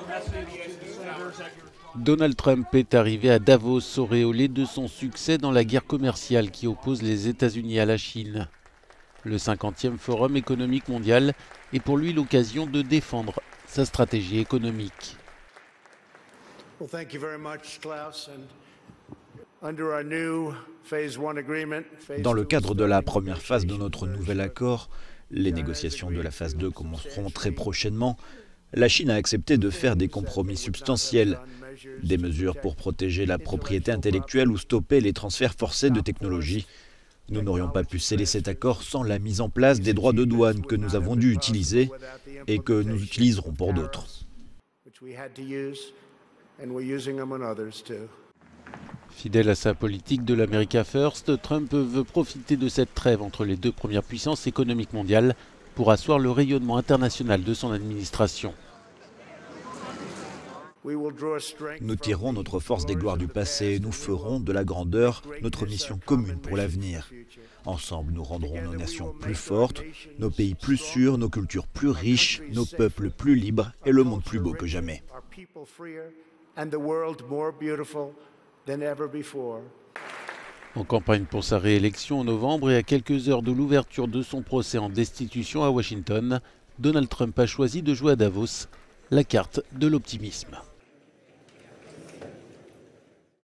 Donald Trump est arrivé à Davos, auréolé de son succès dans la guerre commerciale qui oppose les États-Unis à la Chine. Le 50e Forum économique mondial est pour lui l'occasion de défendre sa stratégie économique. Dans le cadre de la première phase de notre nouvel accord, les négociations de la phase 2 commenceront très prochainement. La Chine a accepté de faire des compromis substantiels, des mesures pour protéger la propriété intellectuelle ou stopper les transferts forcés de technologies. Nous n'aurions pas pu sceller cet accord sans la mise en place des droits de douane que nous avons dû utiliser et que nous utiliserons pour d'autres. Fidèle à sa politique de l'America First, Trump veut profiter de cette trêve entre les deux premières puissances économiques mondiales pour asseoir le rayonnement international de son administration. Nous tirerons notre force des gloires du passé et nous ferons de la grandeur notre mission commune pour l'avenir. Ensemble, nous rendrons nos nations plus fortes, nos pays plus sûrs, nos cultures plus riches, nos peuples plus libres et le monde plus beau que jamais. En campagne pour sa réélection en novembre et à quelques heures de l'ouverture de son procès en destitution à Washington, Donald Trump a choisi de jouer à Davos la carte de l'optimisme.